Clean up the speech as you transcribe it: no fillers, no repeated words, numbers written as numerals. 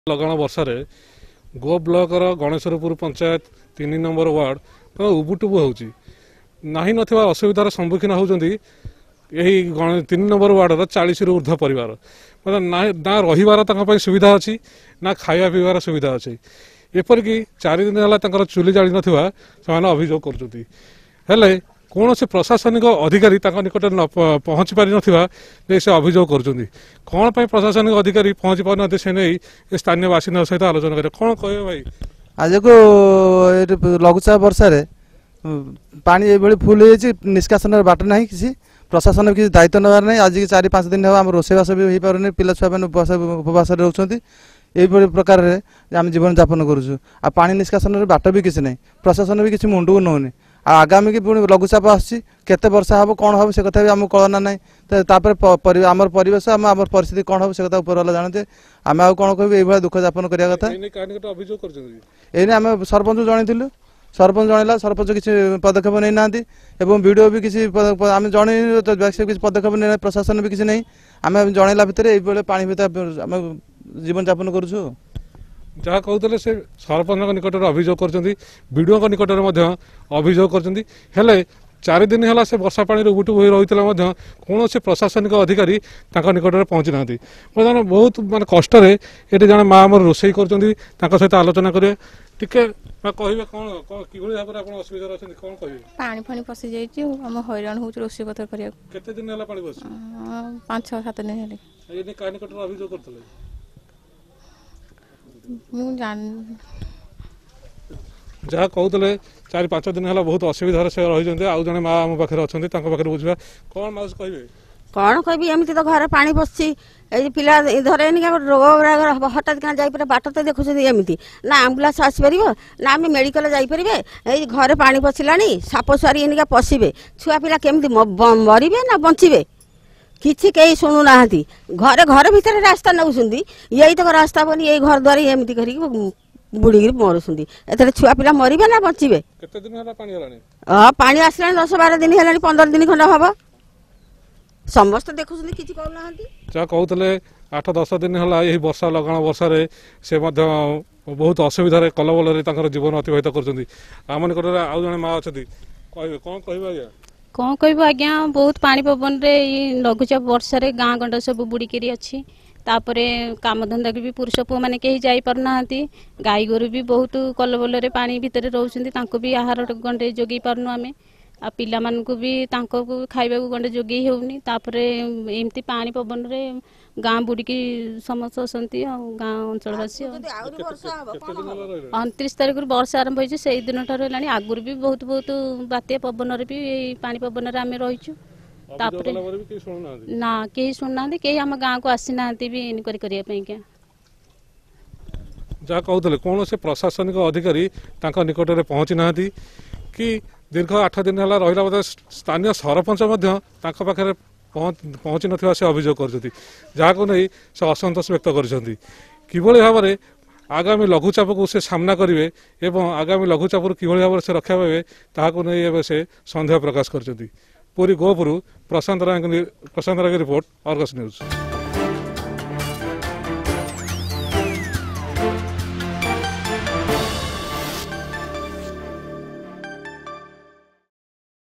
लगाण वर्षा गो block Ganeshpur panchayat 3 number ward उबुटुबु होना असुविधार सम्मुखीन होती 3 नंबर वार्डर 40 रु ऊर्ध्व परिवार मतलब ना रही सुविधा अच्छी ना खाया पीबार सुविधा अच्छी एपरिक 4 दिन है चूली जाली ना अभियोग कर कौन से प्रशासनिक अधिकारी निकट न पहुँची पारि ना से अभियोग कर कौन प्रशासनिक अधिकारी पहुँची पार ना से नहीं स्थानीय बासिंदा सहित आलोचना करें कौन कहे भाई आज को लघुचाप वर्षा पानी ये फुल हो निष्कासन बाट ना कि प्रशासन किसी दायित्व नबार ना आज 4-5 दिन हम रोषेबास भी हो पारे पिला छुआ मैंने उपवास रोचे यही प्रकार आम जीवन यापन करुँ आ पानी निष्कासन बाट भी किसी ना प्रशासन भी किसी मुंडू नौनी आगामी की पुणी लघुचाप आसते वर्षा हम कौन हम से कथा भी आम कलना ना आम परिवेश आम परिस्थिति कौन हम से कथा ऊपर वाला जानते आम आ कौन कह ये दुख यापन करवा कथा ये आम सरपंच जनइलु सरपंच जनइला सरपंच किसी पदक्षेप नहीं ना वीडियो भी किसी आम जन किसी पदक्षेप नहीं प्रशासन भी किसी नहीं आम जनइला भितर ये पानी भितर आम जीवन यापन करुँ जहाँ कहते से सरपंच निकट अभियोग कर निकट अभियोग कर 4 दिन है से वर्षा पानी उबुटुबु हो रही कौन से प्रशासनिक अधिकारी निकट पहुँची ना बर्तमान बहुत मानते कष्ट ये जन माँ आम रोषे कर सहित आलोचना करेंगे टिके कहे कौन कि भाव में असुविधा अच्छे कौन कहे पानी फानी पशि जाम हैरान हो रोषे पतर केते दिन है पानी पशि 5-6-7 दिन है निकट अभियोग करते जहाँ कहते 4-5 दिन है बहुत असुविधा से रही आउ जने माँ आम पाखे अच्छा पाखे बुझा कौन माउस कहे कौन कह एमती तो घर पा पशि पिला धरे रोग हठात क्या जापर बाट तो देखुं एमती ना आम्बुलांस आसपर ना आम मेडिकल जापर ये घर पा पशिला साप सुआरी एनिका पशे छुआ पिला केमती मरवे ना बचे किसी कहीं शुणुना घरे घर भितर रास्ता नौ यही तक रास्ता बनी यही घर द्वार एमती कर बुड़ी मरुंट ए छुआ पिला मरवे ना बचे हाँ पानी आसला 10-12 दिन है 15 दिन खंड हम समस्त देखुं कि जहाँ कहते 8-10 दिन है यही वर्षा लगाण वर्षा से बहुत असुविधा कलबल जीवन अतिबाहित करम निकट आउ जन माँ अच्छा कह कौन कह आज्ञा कौन कह आज्ञा बहुत पानी पवन रे लघुचाप वर्षा गाँ गंड सब बुड़िकी अच्छी तापरे काम धंदा भी पुरुष पुआ मैंने कहीं जापना गाई गोरु भी बहुत कलबल पानी भितर रोच भी आहार गंडे जोगे पार्नु आम आ पिला मानकु भी खाइबा गंडे जोगे होनी तापरे एमती पानी पवन रे गाँ बुड़िकी समस्त अछंती गाँ अंचलवासी 29 तारीख वर्षा आरंभ होती से दिन ठार आगुरी भी बहुत बहुत बात्या पवन भी पानी पवन आम रहीचु ना कहीं शुणुना कहीं आम गाँव को आसी ना भी इनक्वारी करने जहाँ कहते कौन से प्रशासनिक अधिकारी निकट में पहुँची ना कि दीर्घ 8 दिन है रहा स्थानीय सरपंच पाखे पहुँची ना से अभियोग कर जहाँ को नहीं से असंतोष व्यक्त कर भाव में आगामी लघुचाप को से सामना करेंगे एवं आगामी लघुचाप कि भाव से रक्षा पाए ताकू नहीं से सन्देह प्रकाश कर पूरी गोपुर प्रशांत राय की रिपोर्ट अर्गस न्यूज।